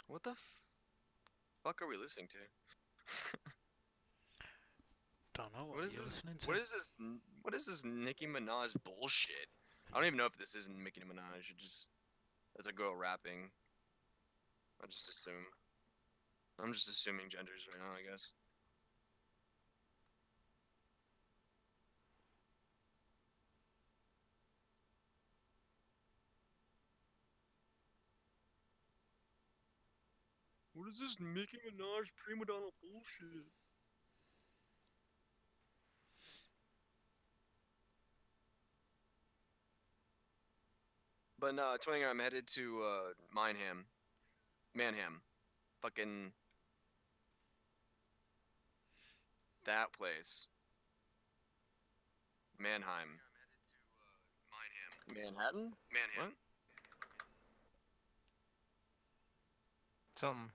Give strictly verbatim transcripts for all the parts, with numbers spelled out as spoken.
What the f fuck are we listening to? Don't know What what is you're this? listening What to. is this? What is this Nicki Minaj bullshit? I don't even know if this isn't Nicki Minaj. It just as a girl rapping. I just assume. I'm just assuming genders right now, I guess. What is this Nicki Minaj prima donna bullshit? But no, Twinger, I'm headed to uh Mineham. Manham. Fucking that place. Mannheim. Manhattan? Manhattan. What? Something.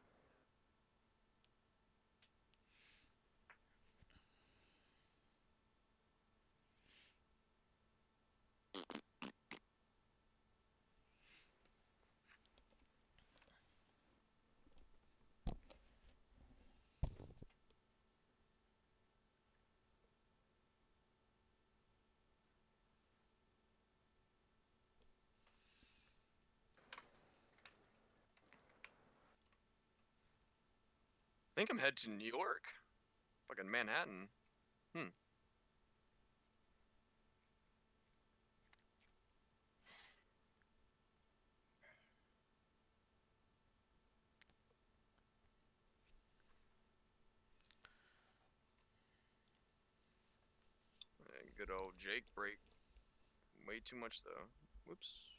I think I'm headed to New York. Fucking Manhattan. Hmm. Uh, Good old Jake break. Way too much though. Whoops.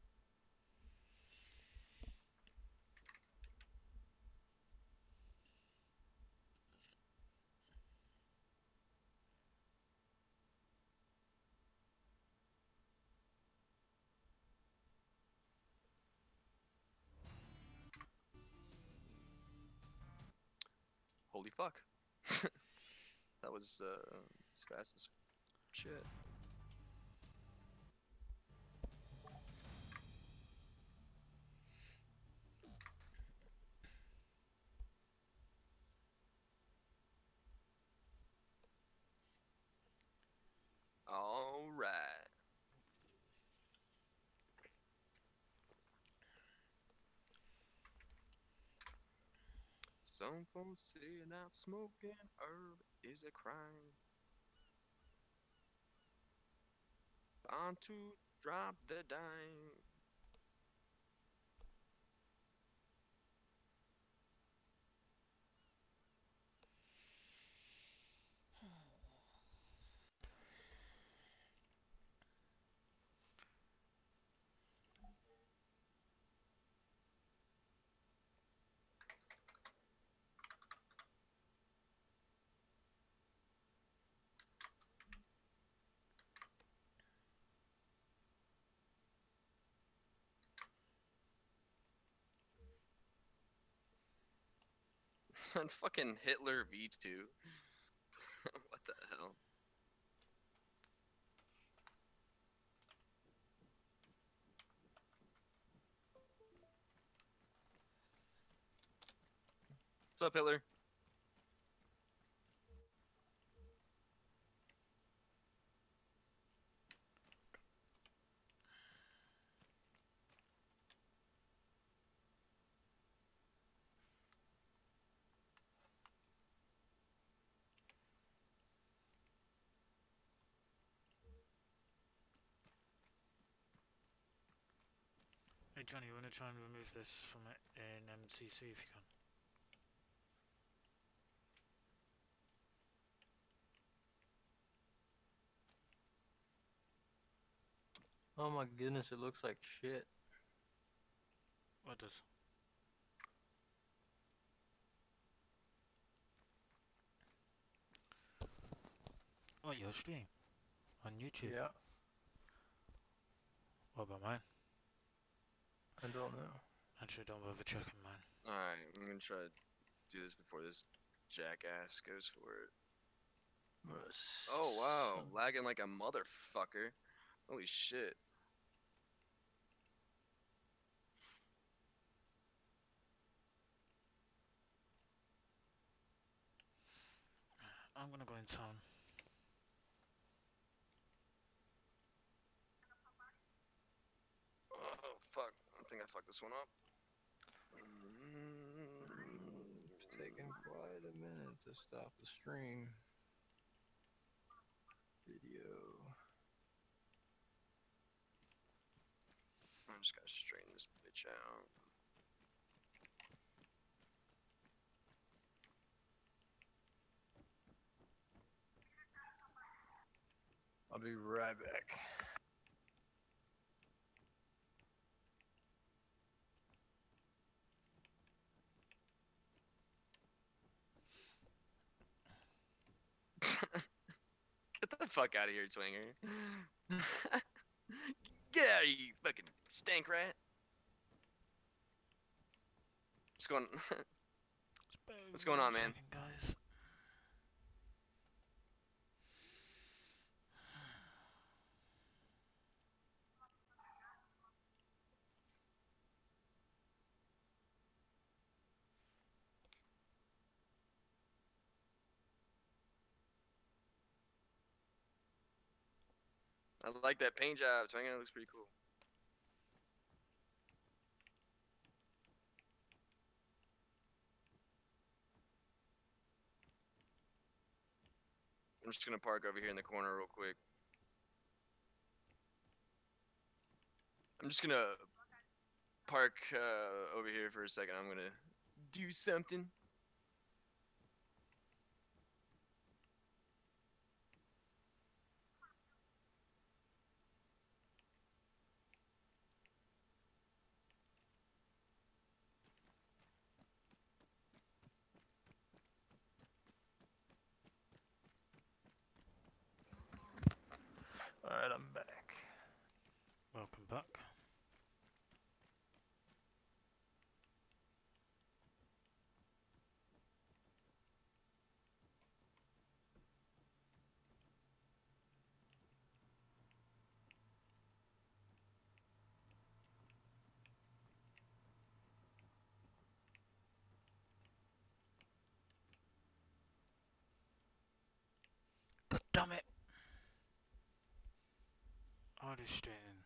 Holy fuck. That was uh as fast as shit. All right. Some folks say that smoking herb is a crime. Time to drop the dime. And fucking Hitler V two. What the hell? What's up, Hitler? Hey Johnny, you want to try and remove this from it in M C C if you can? Oh my goodness, it looks like shit. What does? Oh, your stream on YouTube. Yeah, What about mine? I don't know. Actually, don't bother checking mine. Alright, I'm gonna try to do this before this jackass goes for it. Uh, Oh wow, son- lagging like a motherfucker. Holy shit. I'm gonna go in town. Oh fuck! I think I fucked this one up. Mm. It's taking quite a minute to stop the stream. Video. I just gotta straighten this bitch out. I'll be right back. Get the fuck out of here, Twinger. Get out of here, you fucking stank rat. What's going What's going on, man? Second, guys. I like that paint job, Twinger. It looks pretty cool. I'm just gonna park over here in the corner real quick. I'm just gonna park uh, over here for a second. I'm gonna do something. Alright, I'm back. Welcome back. God damn it! Oh, this straight in.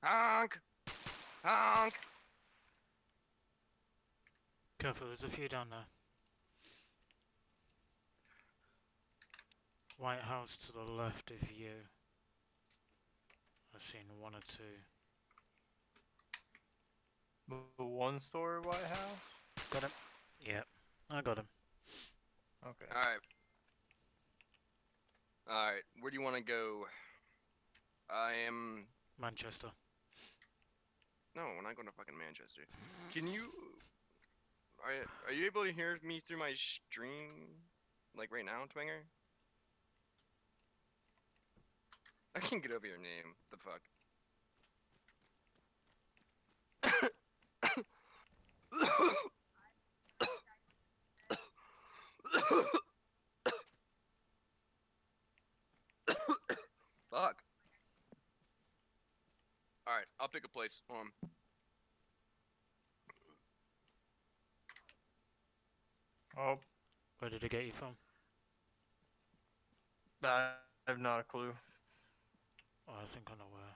Honk! Honk! Careful, there's a few down there. White House to the left of you. I've seen one or two. The one story White House? Got him. Yep, I got him. Okay. Alright. Alright, where do you want to go? I am... Manchester. No, we're not going to fucking Manchester. Can you... Are, are you able to hear me through my stream? Like right now, Twinger? I can't get over your name. The fuck? Fuck. Alright, I'll pick a place. Hold on. Oh, Where did it get you from? I have not a clue. Oh, I think I know where.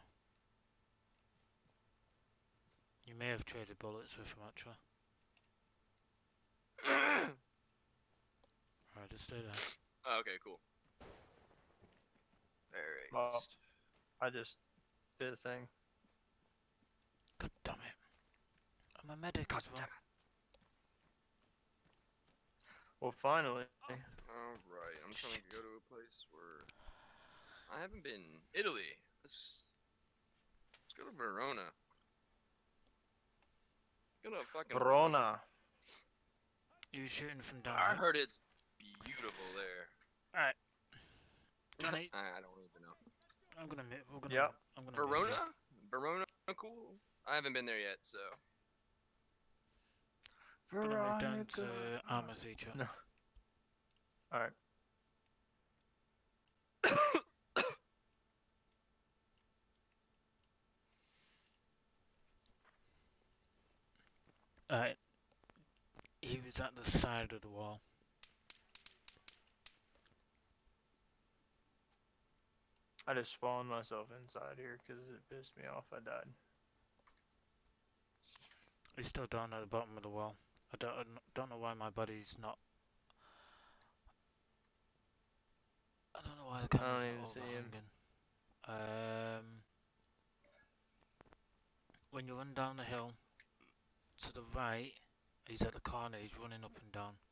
You may have traded bullets with him actually. Alright, just stay there. Oh, okay, cool. Alright. Well, I just did a thing. God damn it. I'm a medic God as well. damn it. Well, finally. Alright, I'm trying to go to a place where I haven't been. Italy. Let's, let's go to Verona. Go to fucking Verona. You shooting from down I here? heard it's beautiful there. Alright. Johnny, I, I don't even know. I'm gonna move. We're gonna. Yep. I'm gonna move Verona? you. Verona, cool. I haven't been there yet, so. I'm gonna move down to Veronica. Armitage. No. Alright. Alright. He was at the side of the wall. I just spawned myself inside here because it pissed me off. I died. He's still down at the bottom of the wall. I don't, I don't know why my body's not. I don't know why the I don't camera's even not see him. overhanging. Um, when you run down the hill to the right, he's at the corner. He's running up and down.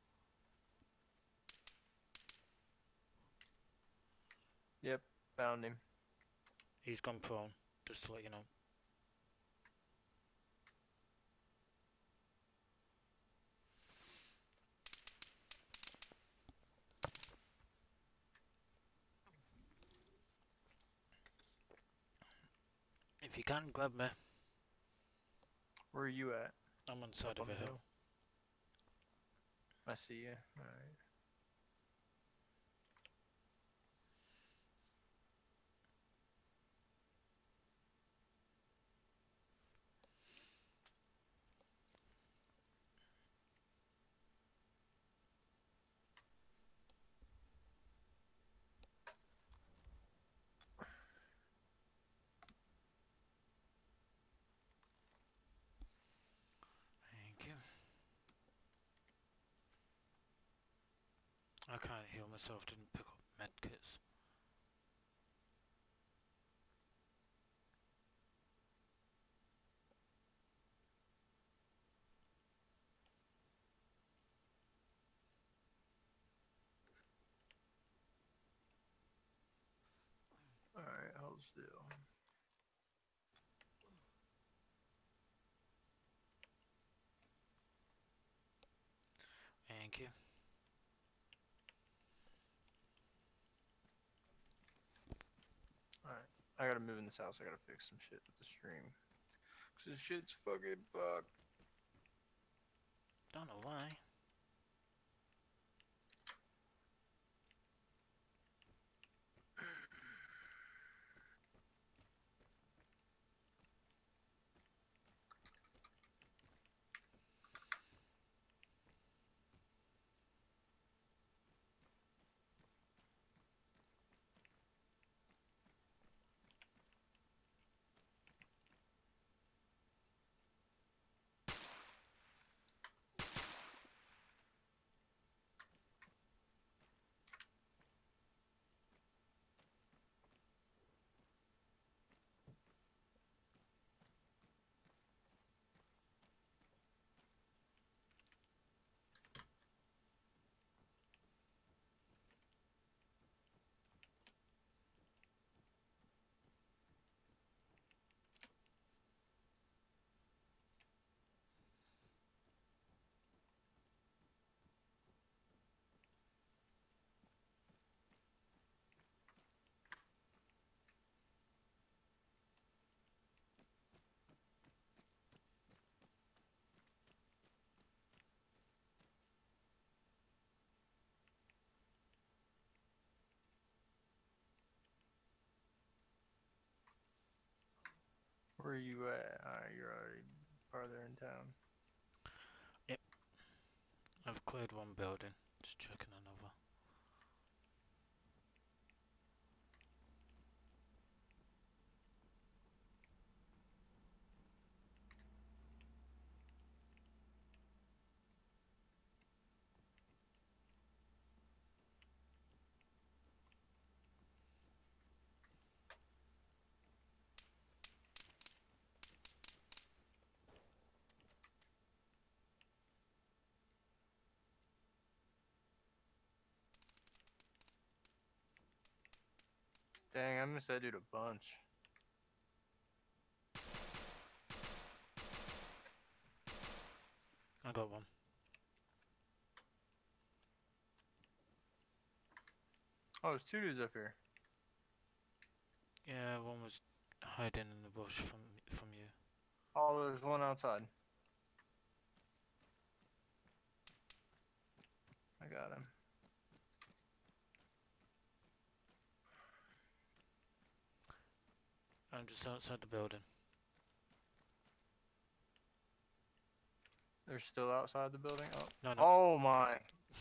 Yep, found him. He's gone prone. Just to let you know. If you can, grab me. Where are you at? I'm on the side Up of on a the hill. I see you. Alright. Thank you. I can't heal myself. Didn't pick up medkits. Alright, hold still. Thank you. Alright. I gotta move in this house. I gotta fix some shit with the stream. Cause this shit's fucking fucked. Don't know why. Where are you at? Alright, you're already farther in town. I've cleared one building, just checking another. Dang, I missed that dude a bunch. I got one. Oh, there's two dudes up here. Yeah, one was hiding in the bush from from you. Oh, there's one outside. I got him. I'm just outside the building. They're still outside the building? Oh, No, no. oh my.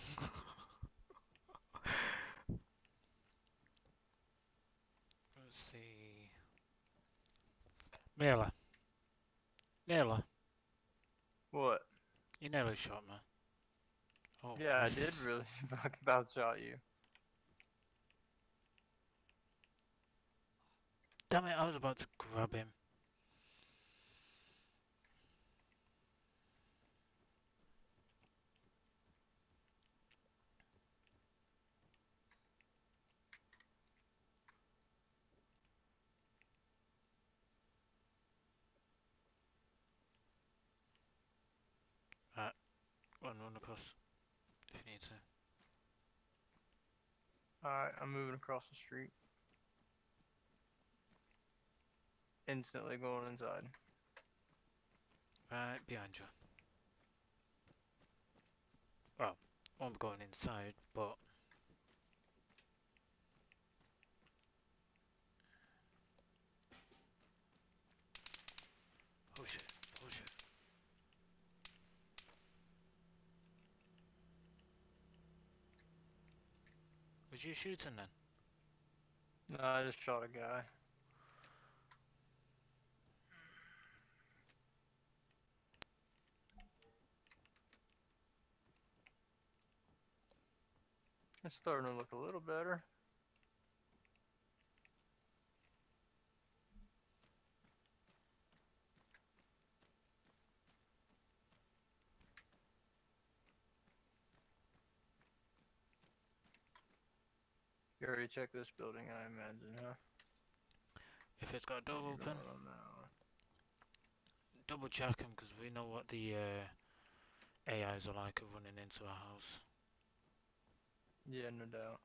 Let's see. Mela. Mela. What? You nearly shot me. Oh. Yeah, I did really fucking about shot you. Damn it, I was about to grab him. Right, run, run across if you need to. Alright, I'm moving across the street. Instantly going inside. Right behind you. Well, I'm going inside, but oh shit, oh shit. Was you shooting then? No, I just shot a guy. It's starting to look a little better. You already checked this building, I imagine, huh? If it's got a door You're open, going on that one. double check them because we know what the uh, A Is are like of running into a house. Yeah, no doubt.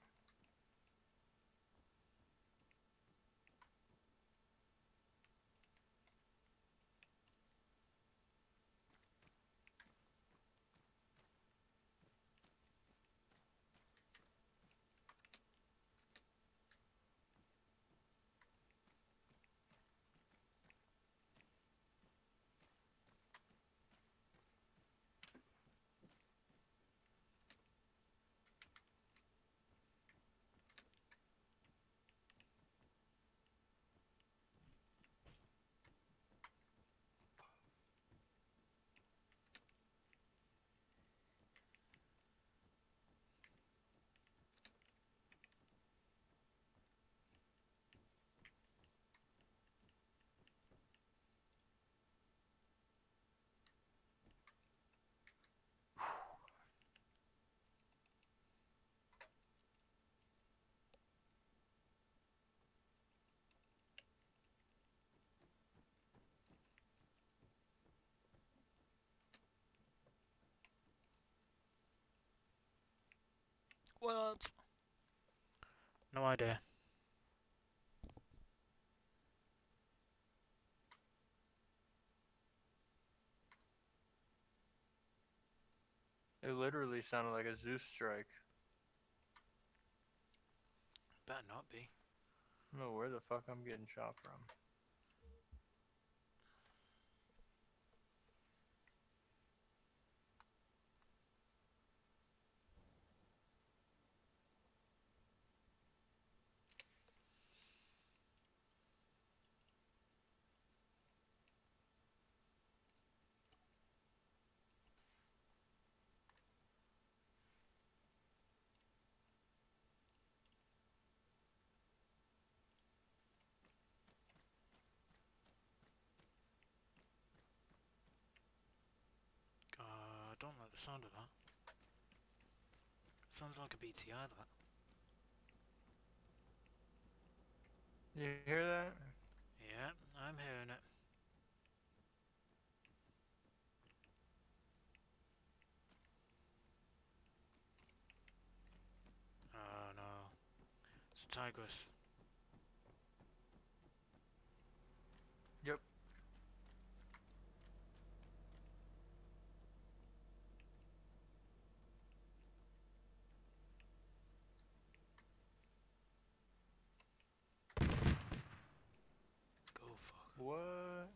What? No idea. It literally sounded like a Zeus strike. Better not be. I don't know where the fuck I'm getting shot from. sound of that? Sounds like a B T I, that. You hear that? Yeah, I'm hearing it. Oh no. It's Tigress. Yep. Go fuck. What?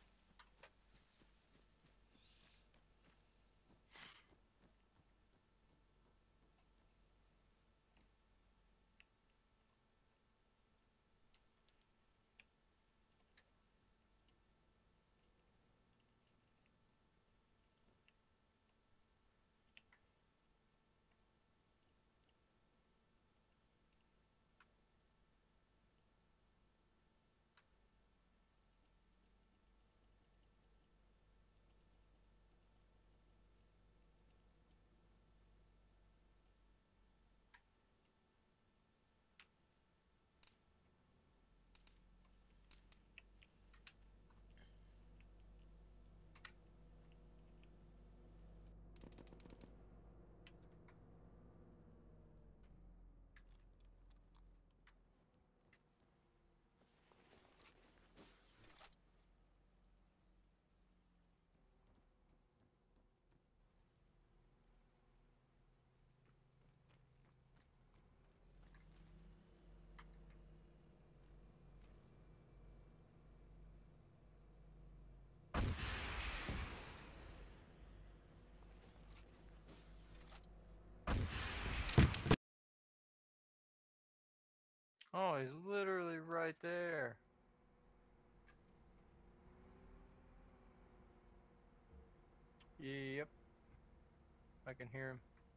Oh, he's literally right there. Yep. I can hear him.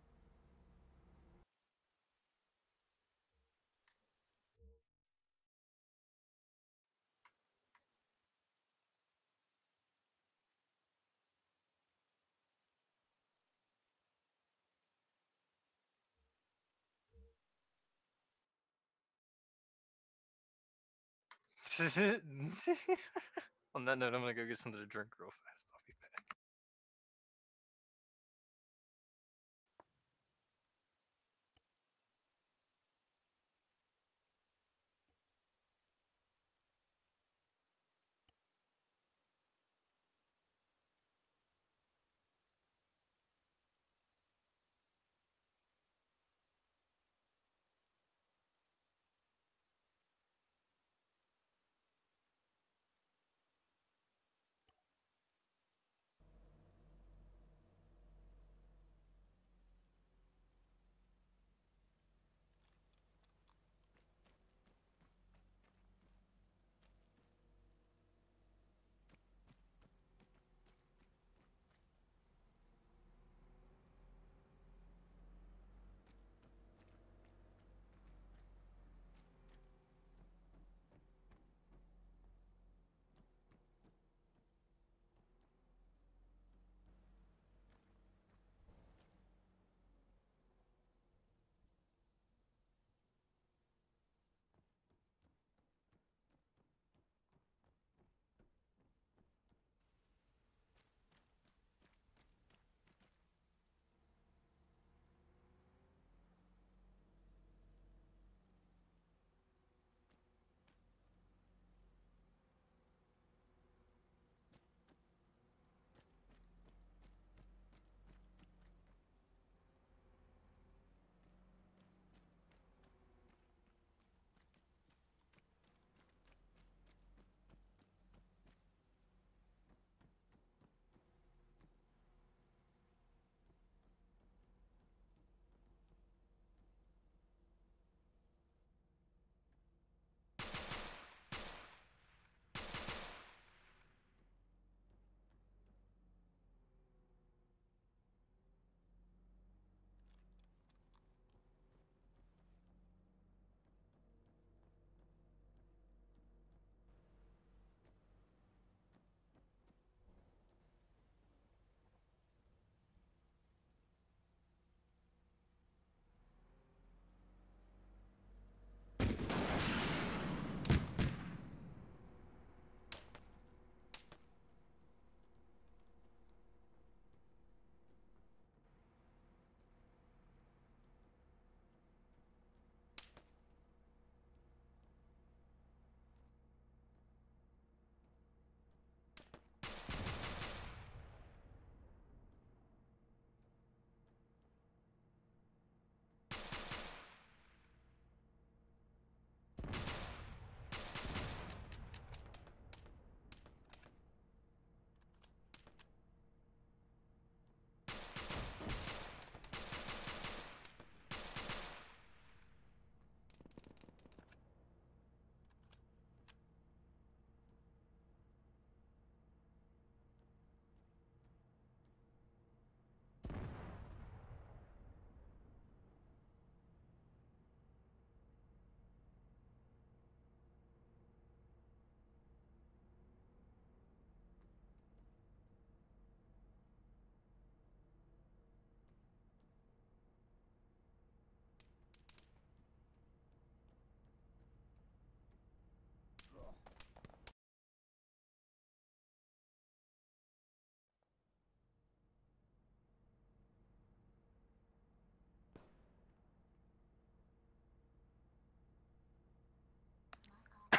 On that note, I'm gonna go get something to drink real fast. I'll be back.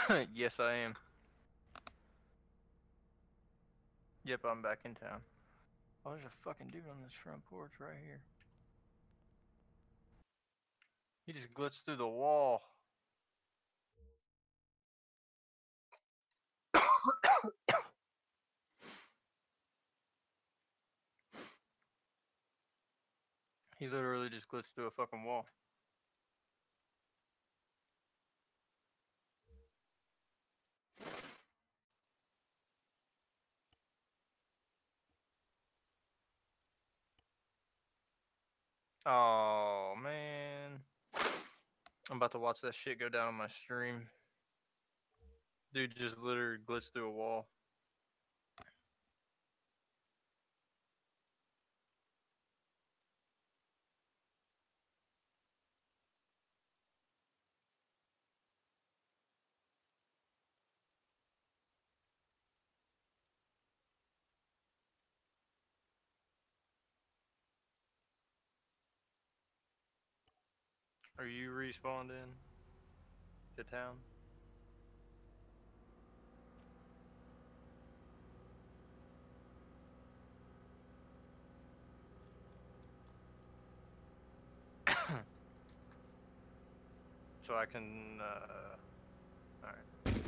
Yes, I am. Yep, I'm back in town. Oh, there's a fucking dude on this front porch right here. He just glitched through the wall. He literally just glitched through a fucking wall. Oh man. I'm about to watch that shit go down on my stream. Dude just literally glitched through a wall. Are you respawned in to town? So I can, uh, alright.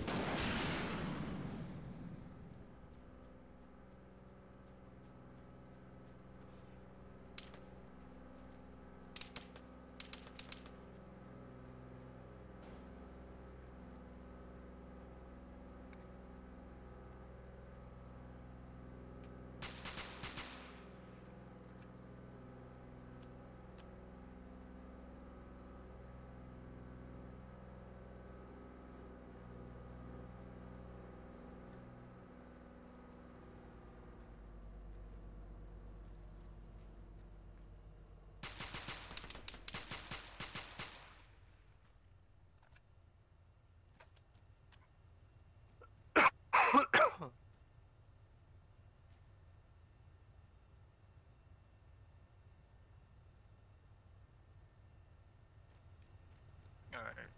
Alright.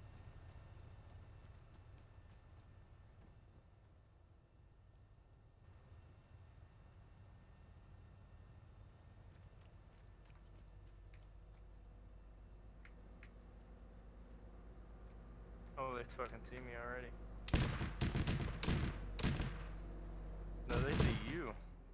Oh, they fucking see me already. No, they see you.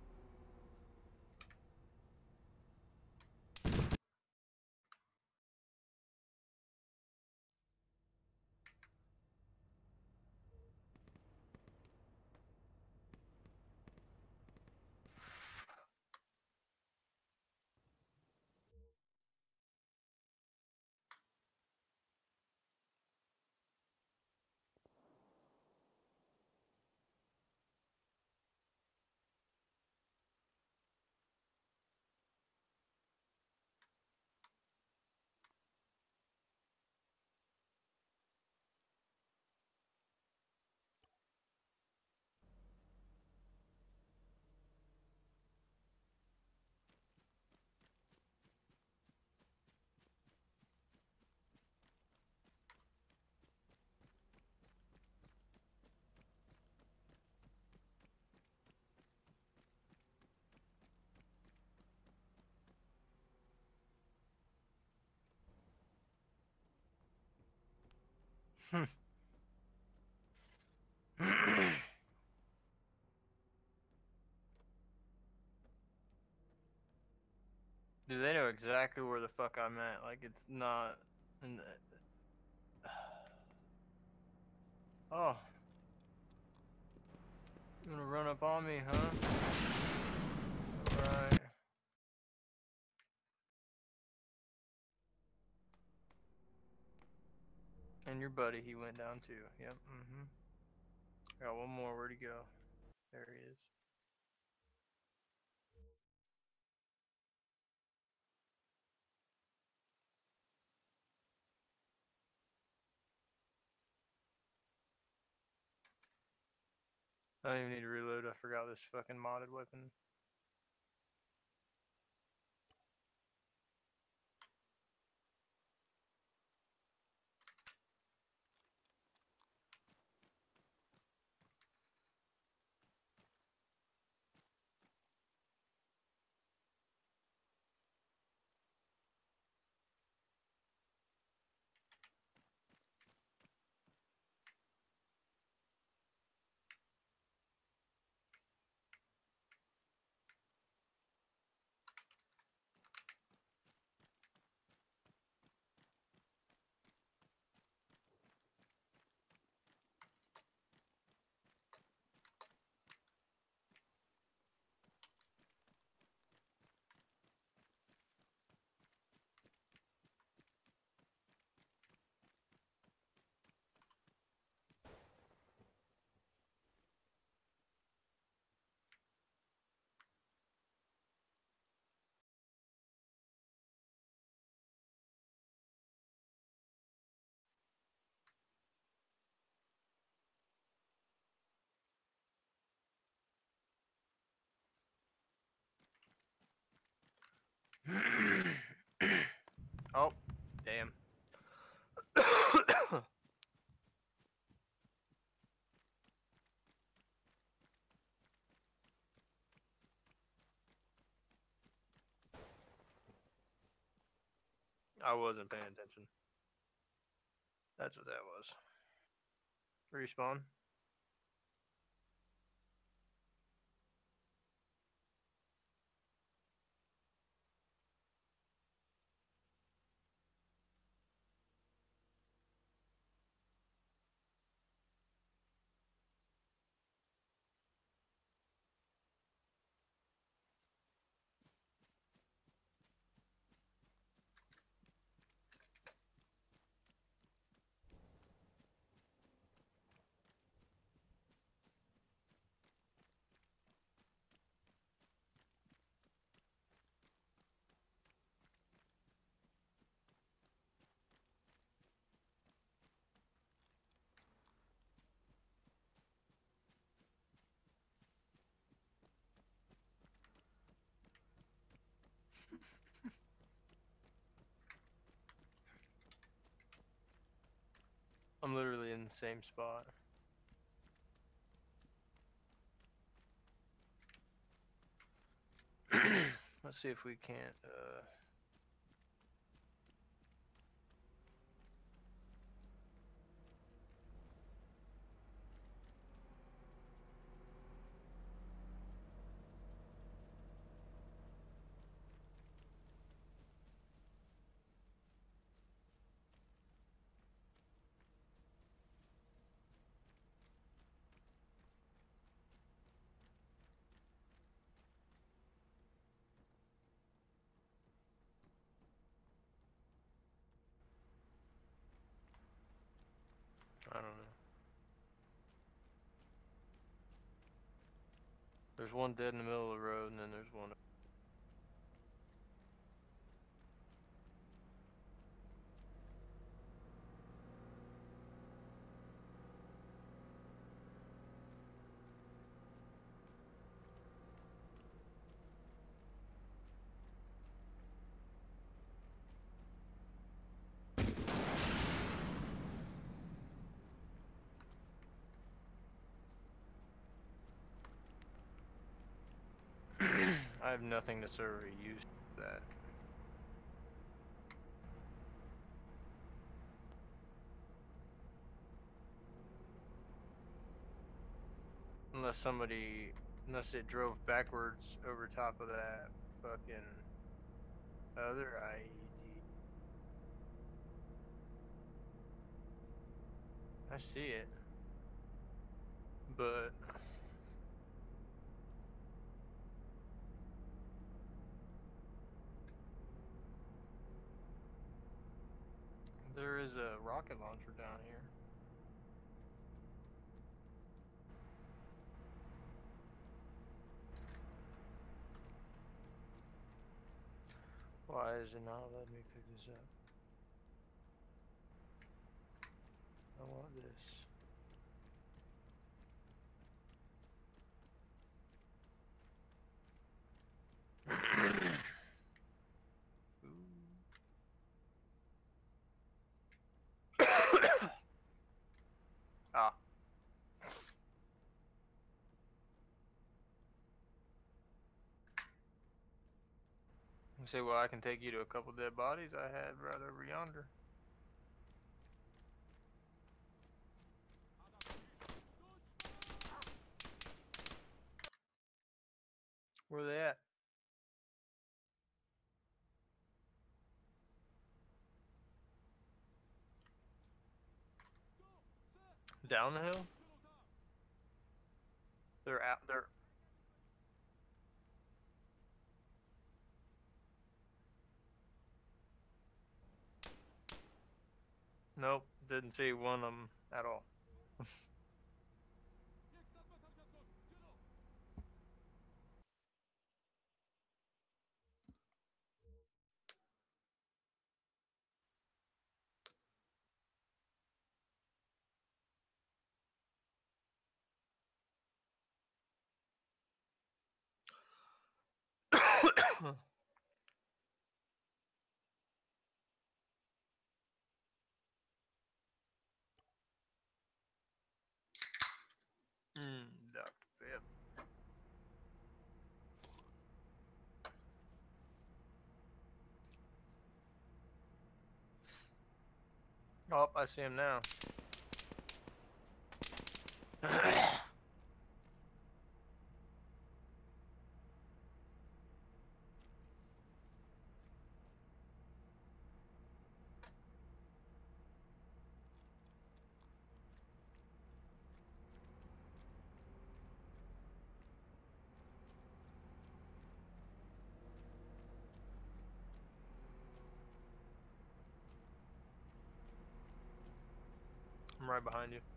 Hmm. Dude, they know exactly where the fuck I'm at. Like, it's not. And, oh. You wanna run up on me, huh? Alright. And your buddy, he went down too. Yep, mm-hmm. Got one more. Where'd he go? There he is. I don't even need to reload. I forgot this fucking modded weapon. Oh, damn. I wasn't paying attention. That's what that was. Respawn. I'm literally in the same spot. Let's see if we can't, uh... I don't know. There's one dead in the middle of the road, and then there's one. I have nothing to serve a use for that. Unless somebody, unless it drove backwards over top of that fucking other I E D. I see it, but there is a rocket launcher down here. Why is it not letting me pick this up? I want this. Ah. You say, well, I can take you to a couple dead bodies I had right over yonder. Where they at? Down the hill? They're out. They're. Nope, didn't see one of them at all. Mm, doctor Pep. Oh, I see him now. I'm right behind you.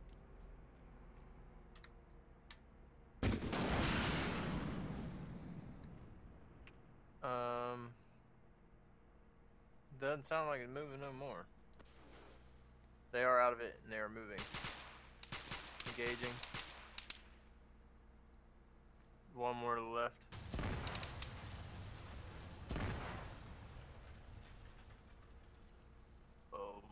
Um, doesn't sound like it's moving no more. They are out of it and they are moving. Engaging. One more to the left. Boom.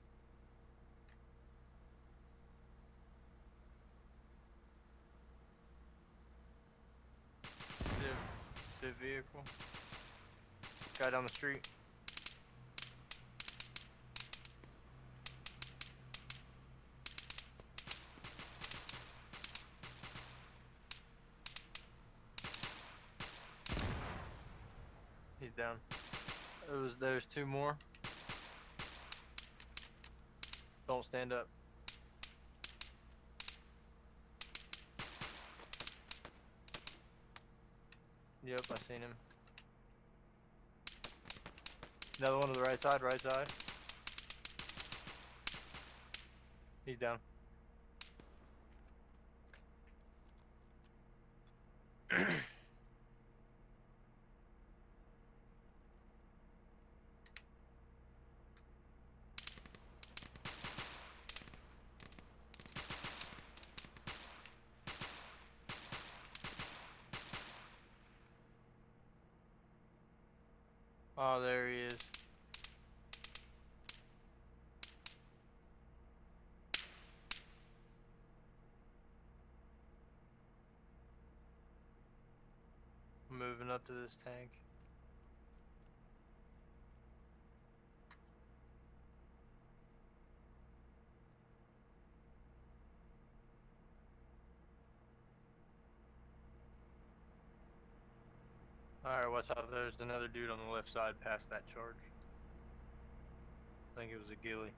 Civ, civ vehicle. Guy down the street. He's down. It was there's two more. Don't stand up. Yep, I seen him. Another one to the right side, right side. He's down. Oh, there he is. Moving up to this tank. Alright, watch out. There's another dude on the left side past that charge. I think it was a ghillie.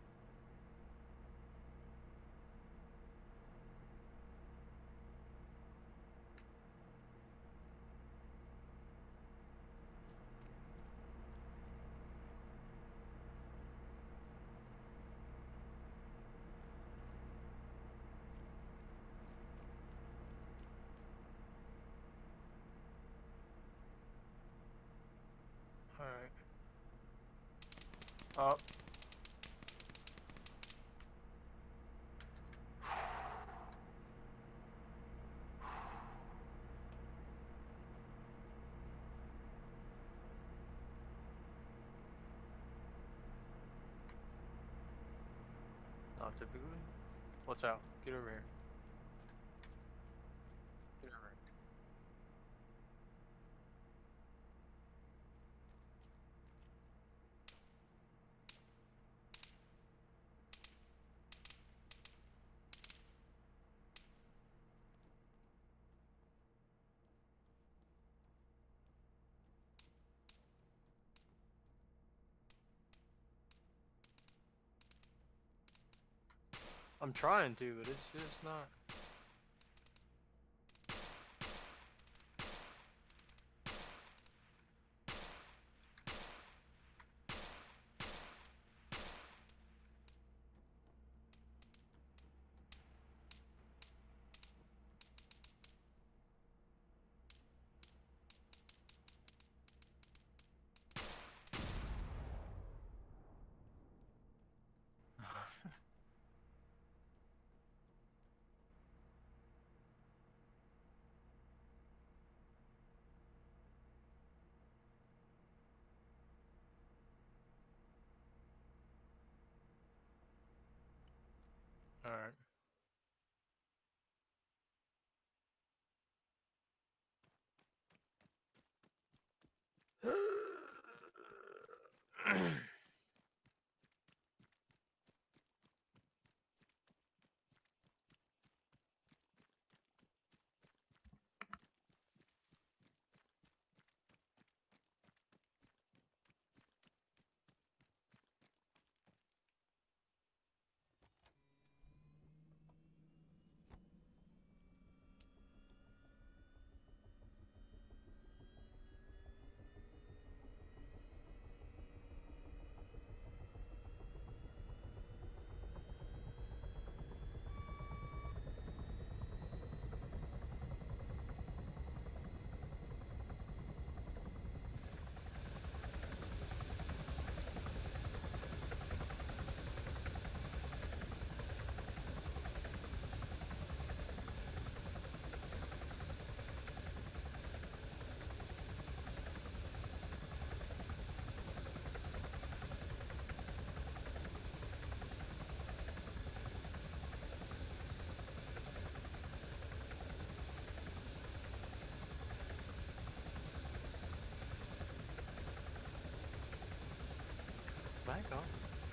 Alright. Up. Not typically. Watch out. Get over here. Get over here. I'm trying to, but it's just not. Alright. bank on.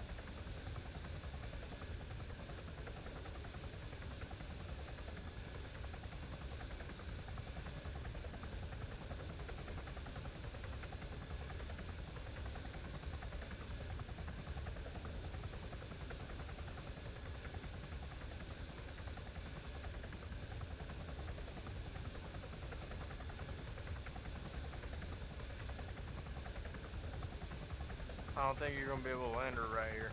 I don't think you're gonna be able to land her right here.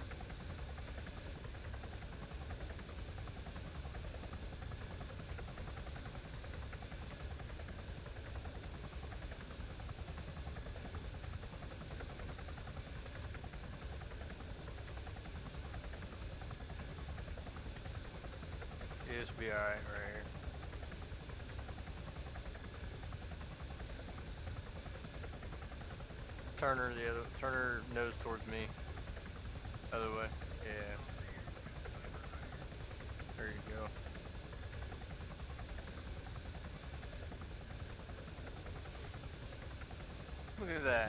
It should be alright right here. Turn her the other, turn her nose towards me. Other way. Yeah. There you go. Look at that.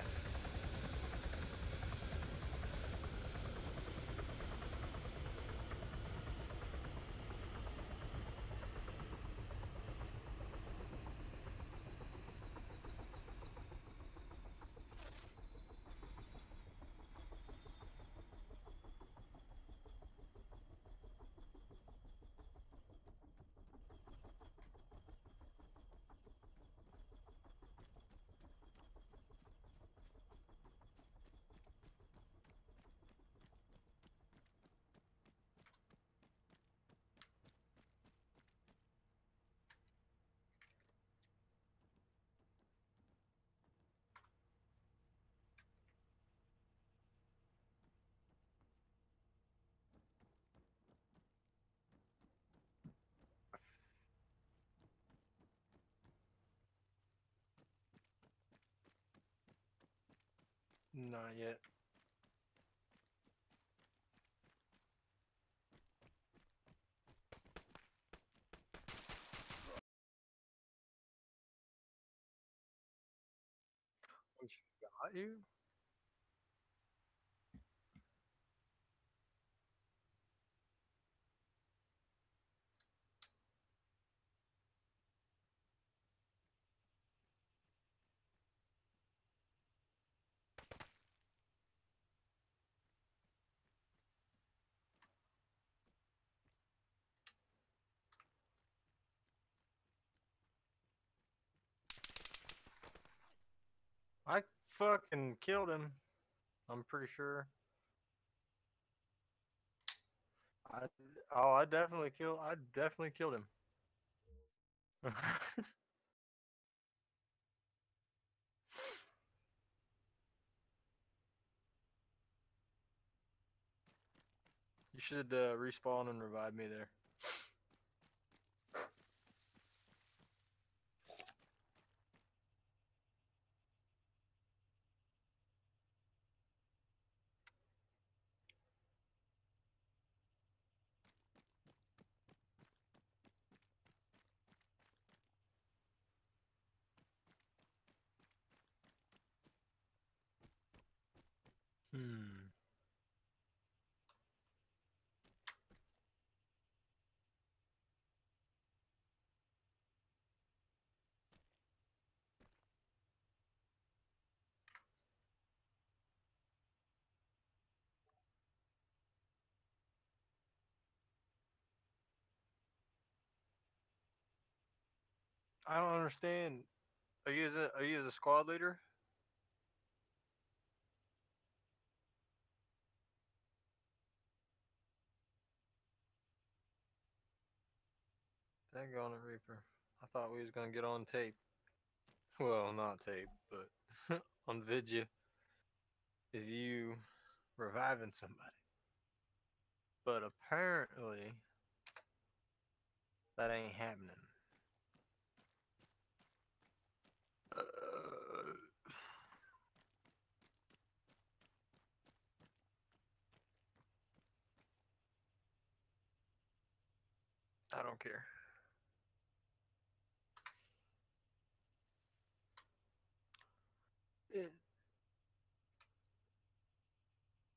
Not yet. What, she got you? I fucking killed him. I'm pretty sure. I oh I definitely killed I definitely killed him. You should uh, respawn and revive me there. Hmm. I don't understand. Are you as a are you as a squad leader? Dang on it, Reaper. I thought we was gonna get on tape. Well, not tape, but on video. Is you reviving somebody. But apparently that ain't happening. Uh, I don't care. It,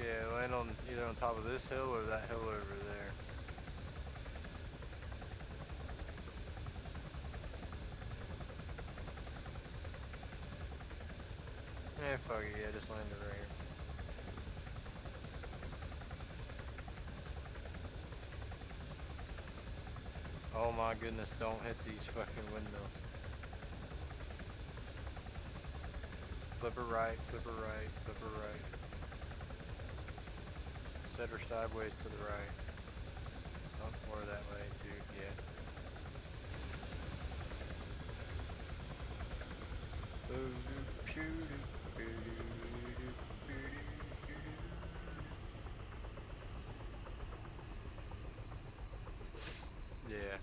Yeah, land on either on top of this hill or that hill over there. Eh, fuck it, yeah, just land it right here. Oh my goodness, don't hit these fucking windmills. Flip her right, flip her right, flip her right. Set her sideways to the right. Oh, or that way too, yeah. Yeah.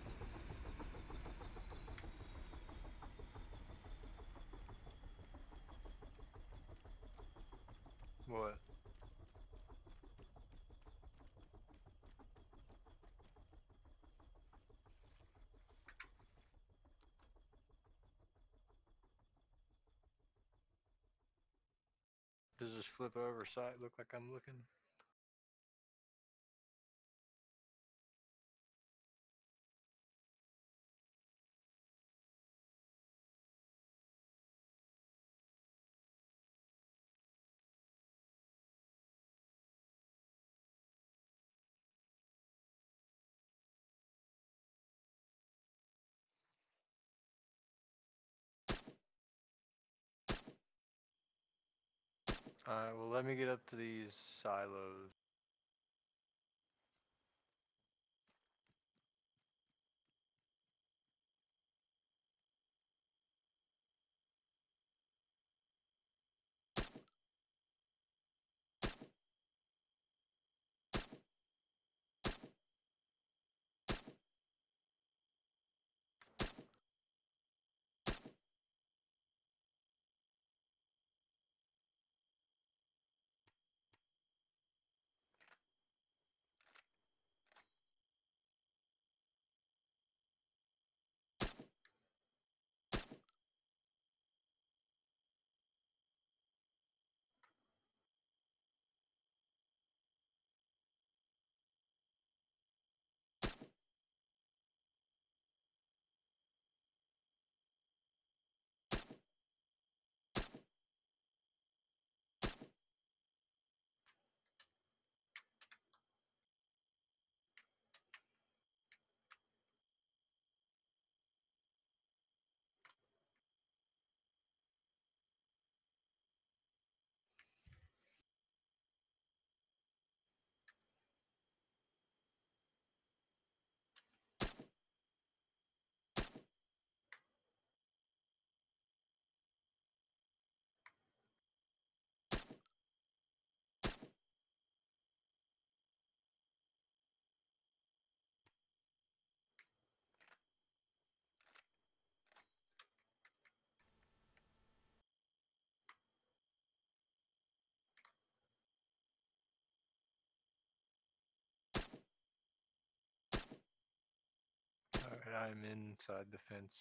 What? Does this flip over side look like I'm looking? Alright, well let me get up to these silos. Alright, I'm inside the fence.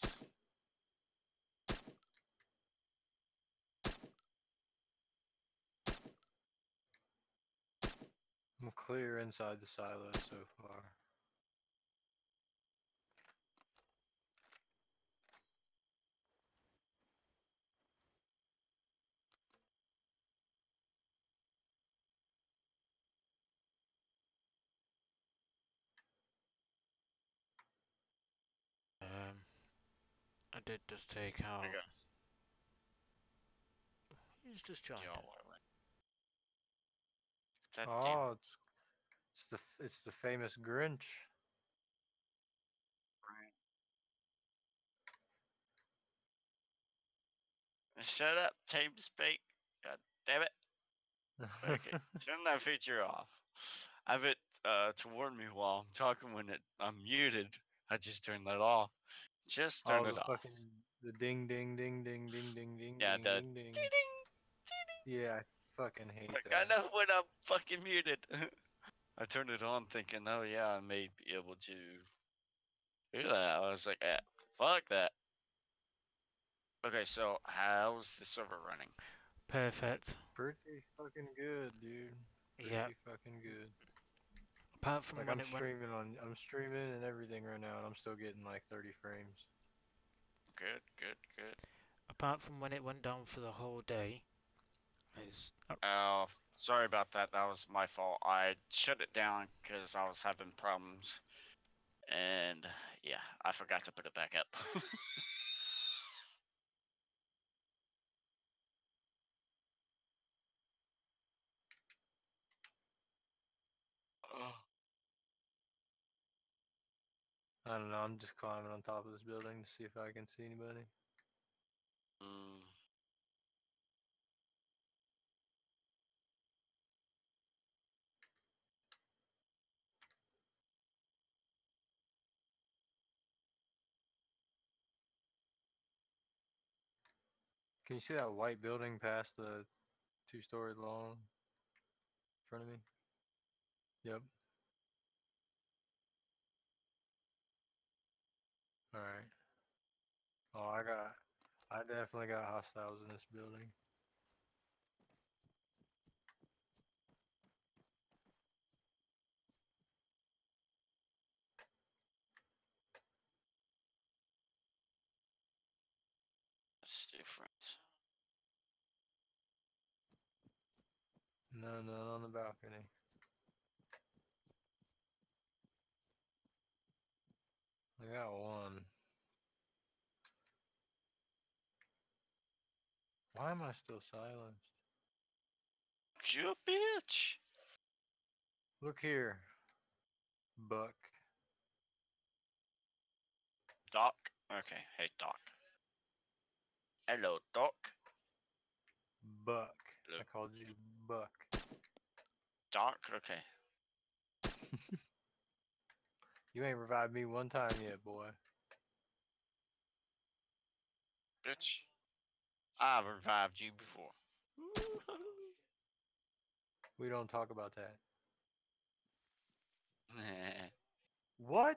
I'm clear inside the silo so far. Um, I did just take out. Okay. He's just joined. Yo, it. wait, wait. That damn. Oh, it's it's the f- it's the famous Grinch. Shut up, Team Speak. God damn it. Okay, turn that feature off. Have it uh, to warn me while I'm talking when it, I'm muted. I just turned that off. Just turn Oh, it the off. fucking the ding ding ding ding ding ding ding Yeah, ding the ding ding. ding, Yeah, I fucking hate like I that. know when I'm fucking muted. I turned it on thinking, oh yeah, I may be able to do that. I was like, eh, fuck that. Okay, so how's the server running? Perfect. Pretty fucking good, dude. Pretty Yeah. fucking good. Apart from Like when I'm it went, streaming on, I'm streaming and everything right now, and I'm still getting like thirty frames. Good, good, good. apart from when it went down for the whole day, it's uh, Oh, sorry about that. That was my fault. I shut it down because I was having problems. And yeah, I forgot to put it back up. Oh. I don't know. I'm just climbing on top of this building to see if I can see anybody. Mm. Can you see that white building past the two-story long in front of me? Yep. All right. Oh, I got. I definitely got hostiles in this building. That's different. No, none on the balcony. I got one. Why am I still silenced? You bitch. Look here, Buck. Doc. Okay. Hey, Doc. Hello, Doc. Buck. I Look. called you Buck. Doc. Okay. You ain't revived me one time yet, boy. Bitch. I've revived you before. We don't talk about that. What?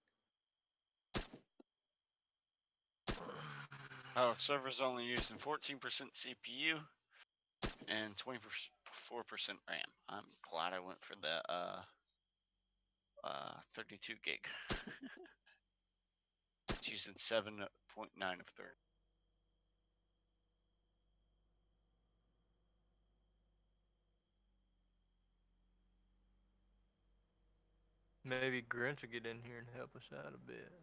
Oh, server's only using fourteen percent C P U and twenty-four percent RAM. I'm glad I went for the uh uh thirty-two gig. It's using seven point nine of thirty. Maybe Grinch will get in here and help us out a bit.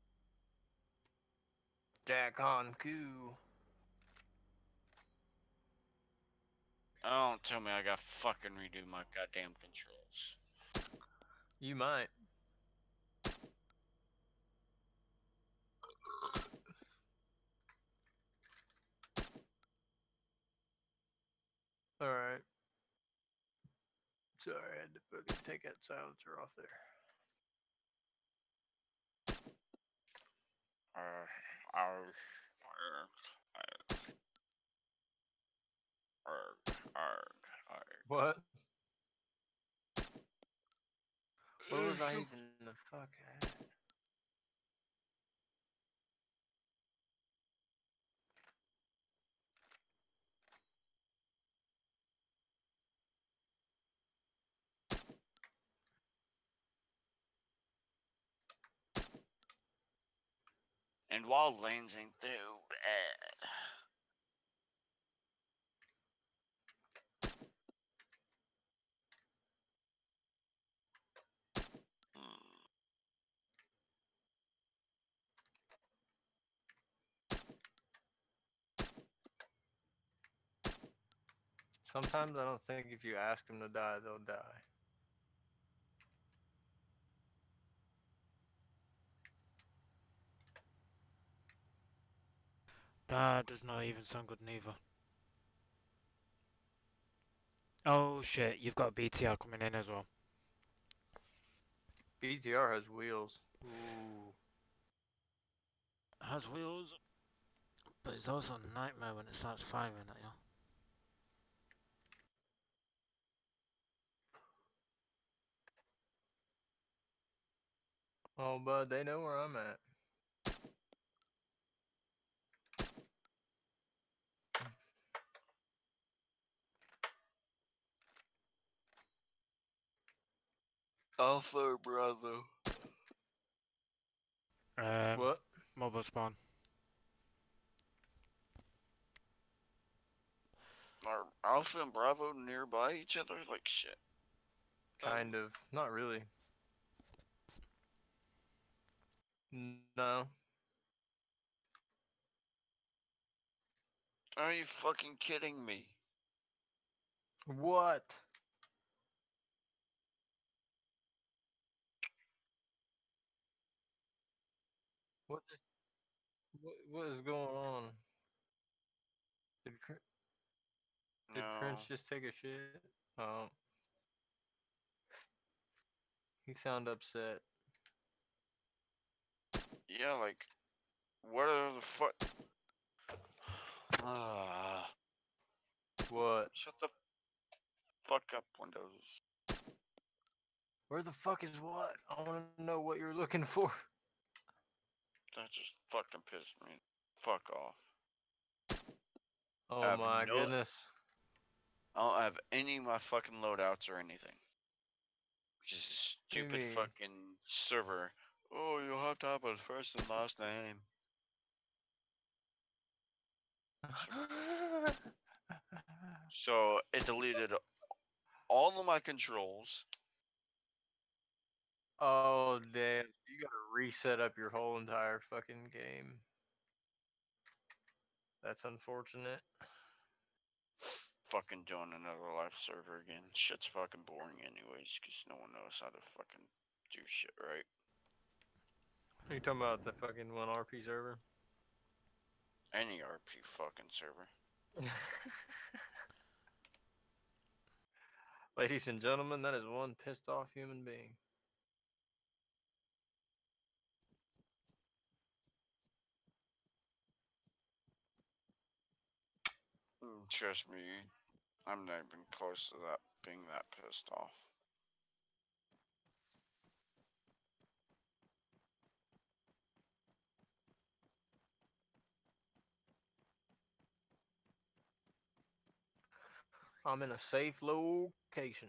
Jack on coo. Don't tell me I got fucking redo my goddamn controls. You might. Alright. Sorry, I had to fucking take that silencer off there. Uh, arg, arg, arg, arg, arg. What? What was I even the fuck at? And while lancing through bad. Hmm. Sometimes I don't think if you ask them to die, they'll die. that does not even sound good neither. Oh shit, you've got B T R coming in as well. B T R has wheels. Ooh. It has wheels, but it's also a nightmare when it starts firing at you. Oh, bud, they know where I'm at. Alpha Bravo. Um, What? mobile spawn. Are Alpha and Bravo nearby each other? Like shit. Kind of. Not really. N- No. Are you fucking kidding me? What? What is what, what is going on? Did Cr- did No. Prince just take a shit? Oh, he sound upset. Yeah, like, what are the fuck? Ah, What? shut the fuck up, Windows. Where the fuck is what? I want to know what you're looking for. That just fucking pissed me. Fuck off. Oh have my no- goodness. I don't have any of my fucking loadouts or anything. Which is a What do you stupid mean? fucking server. Oh, you'll have to have a first and last name. So it deleted all of my controls. Oh damn! You gotta reset up your whole entire fucking game. That's unfortunate. Fucking join another life server again. Shit's fucking boring anyways, cause no one knows how to fucking do shit right. Are you talking about the fucking one R P server? Any R P fucking server. Ladies and gentlemen, that is one pissed off human being. Mm, Trust me, I'm not even close to that being that pissed off. I'm in a safe location.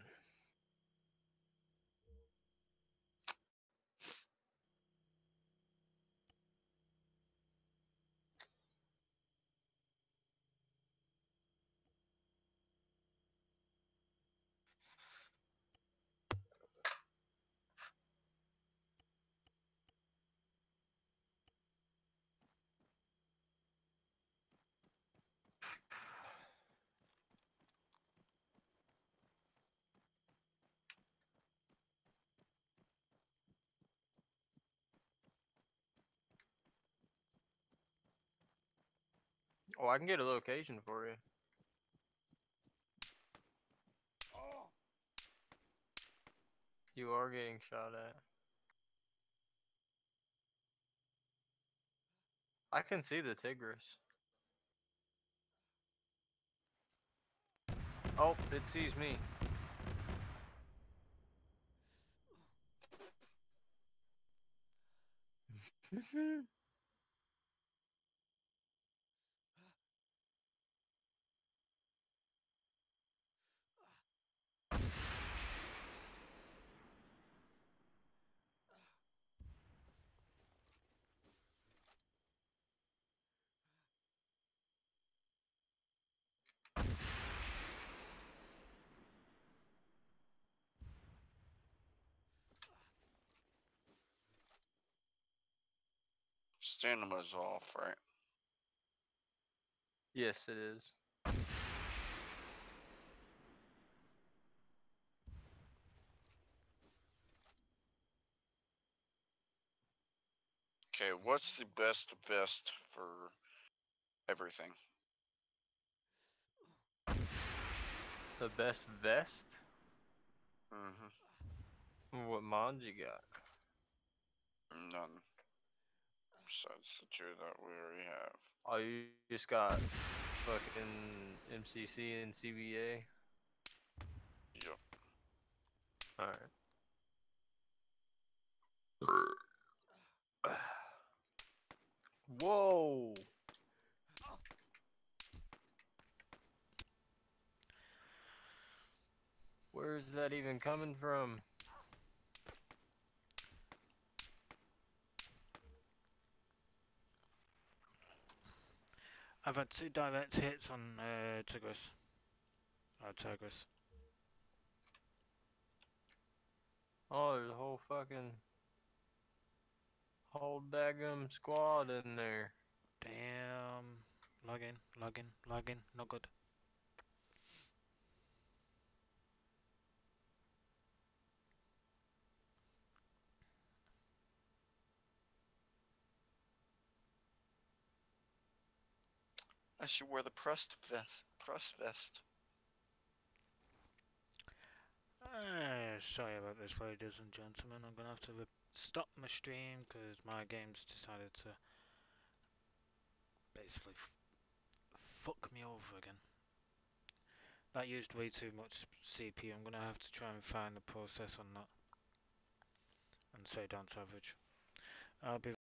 Oh, I can get a location for you. You are getting shot at. I can see the Tigris. Oh, it sees me. Stamina's off, right? Yes, it is. Okay, what's the best vest for everything? The best vest? Mm-hmm. What mods you got? None. Besides the two that we already have. Oh, you just got fucking M C C and C B A? Yep. Alright. Whoa! Where is that even coming from? I've had two direct hits on uh, Tigris. Oh, Tigris. Oh, there's a whole fucking whole daggum squad in there. Damn. Log in, log in, log in. No good. I should wear the pressed vest. Press vest. Uh, sorry about this, ladies and gentlemen. I'm gonna have to re- stop my stream because my game's decided to basically f- fuck me over again. That used way too much C P U. I'm gonna have to try and find the process on that and say don't average. I'll be